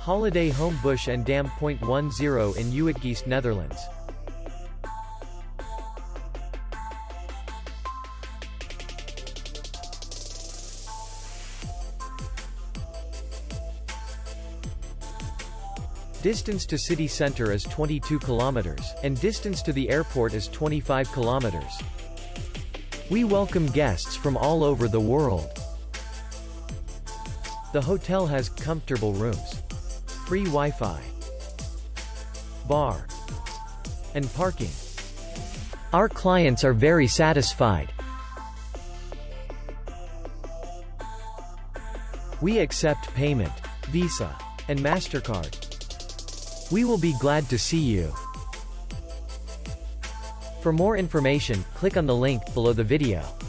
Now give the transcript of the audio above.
Holiday Home Busch and Dam.10 in Uitgeest, Netherlands. Distance to city center is 22 kilometers, and distance to the airport is 25 kilometers. We welcome guests from all over the world. The hotel has comfortable rooms, free Wi-Fi, bar, and parking. Our clients are very satisfied. We accept payment, Visa, and MasterCard. We will be glad to see you. For more information, click on the link below the video.